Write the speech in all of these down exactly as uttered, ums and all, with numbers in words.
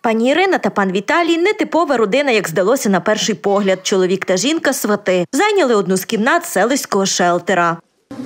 Пані Ірина та пан Віталій – нетипова родина, як здалося на перший погляд. Чоловік та жінка – свати. Зайняли одну з кімнат селищського шелтера.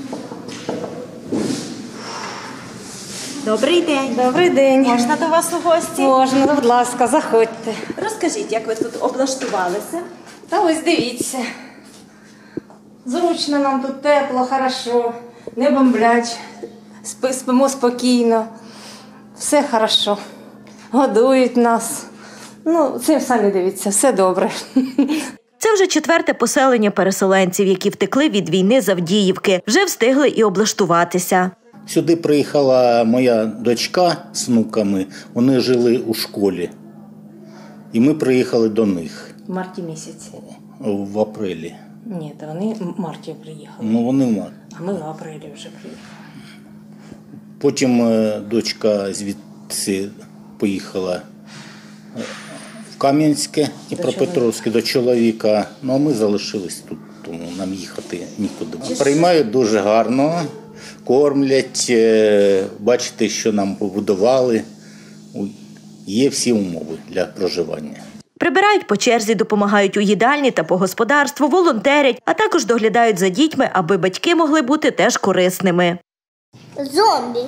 Добрий день. Добрий день. Можна до вас у гості? Можна, будь ласка, заходьте. Розкажіть, як ви тут облаштувалися? Та ось дивіться. Зручно нам тут, тепло, хорошо, не бомблять, Спи, спимо спокійно, все хорошо, годують нас. Ну, це самі дивіться, все добре. Це вже четверте поселення переселенців, які втекли від війни з Авдіївки. Вже встигли і облаштуватися. Сюди приїхала моя дочка з внуками, вони жили у школі. І ми приїхали до них. В марті місяці. В апрелі. Ні, то вони в марті приїхали. Ну, вони в марті. А ми в апрелі вже приїхали. Потім дочка звідси поїхала в Кам'янське, Дніпропетровське, до чоловіка. Ну, а ми залишились тут, тому нам їхати нікуди. Приймають дуже гарно, кормлять, бачите, що нам побудували. Є всі умови для проживання. Прибирають по черзі, допомагають у їдальні та по господарству, волонтерять, а також доглядають за дітьми, аби батьки могли бути теж корисними. Зомби.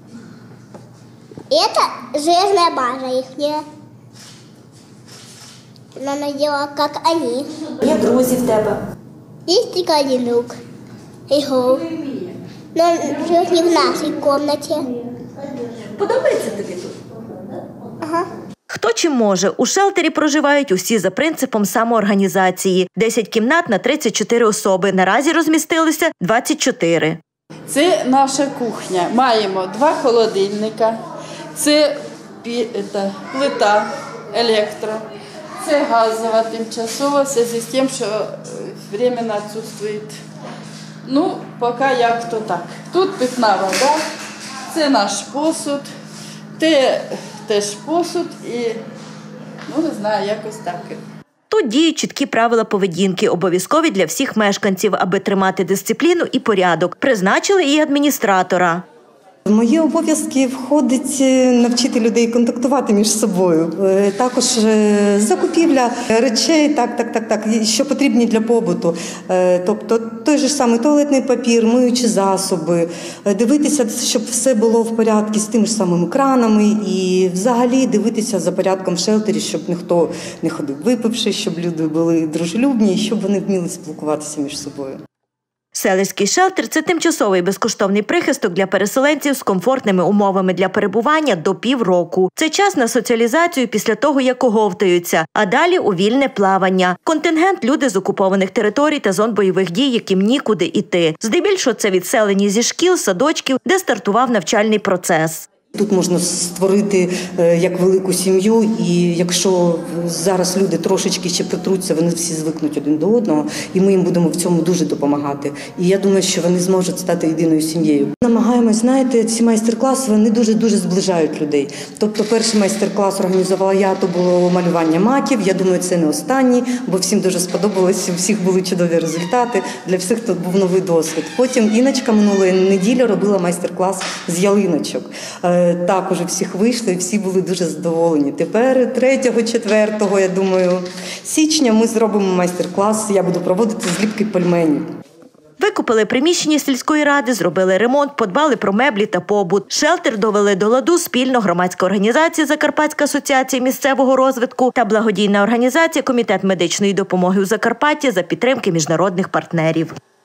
Это железная база ихняя. Но она делала, как они. Є друзі в тебе? Есть только один друг. Его. Но он живет не в нашей комнате. Подобається тобі тут? Ага. Хто чим може. У шелтері проживають усі за принципом самоорганізації. десять кімнат на тридцять чотири особи. Наразі розмістилися двадцять чотири. Це наша кухня. Маємо два холодильника, це плита електро, це газова тимчасова, в зв'язку з тим, що временно відсутствує. Ну, поки як то так. Тут питна вода, це наш посуд, це теж посуд і, ну не знаю, якось так. Тут діють чіткі правила поведінки, обов'язкові для всіх мешканців, аби тримати дисципліну і порядок. Призначили і адміністратора. В мої обов'язки входить навчити людей контактувати між собою. Також закупівля речей, так, так, так, так, що потрібні для побуту. Тобто той же самий туалетний папір, миючі засоби, дивитися, щоб все було в порядку з тими ж самими кранами і взагалі дивитися за порядком в шелтері, щоб ніхто не ходив випивши, щоб люди були дружелюбні і щоб вони вміли спілкуватися між собою. Селищський шелтер – це тимчасовий безкоштовний прихисток для переселенців з комфортними умовами для перебування до півроку. Це час на соціалізацію після того, як оговтаються, а далі у вільне плавання. Контингент – люди з окупованих територій та зон бойових дій, яким нікуди йти. Здебільшого це відселені зі шкіл, садочків, де стартував навчальний процес. Тут можна створити як велику сім'ю, і якщо зараз люди трошечки ще притруться, вони всі звикнуть один до одного, і ми їм будемо в цьому дуже допомагати. І я думаю, що вони зможуть стати єдиною сім'єю. Намагаємось, знаєте, ці майстер-класи, вони дуже-дуже зближають людей. Тобто перший майстер-клас організувала я, то було малювання маків. Я думаю, це не останній, бо всім дуже сподобалось, у всіх були чудові результати, для всіх тут був новий досвід. Потім Іночка минулої неділі робила майстер-клас з ялиночок. Також у всіх вийшли, і всі були дуже задоволені. Тепер третього, четвертого, я думаю, січня ми зробимо майстер-клас, я буду проводити зліпки пельменів. Викупили приміщення сільської ради, зробили ремонт, подбали про меблі та побут. Шелтер довели до ладу спільно громадська організація «Закарпатська асоціація місцевого розвитку» та благодійна організація «Комітет медичної допомоги у Закарпатті» за підтримки міжнародних партнерів.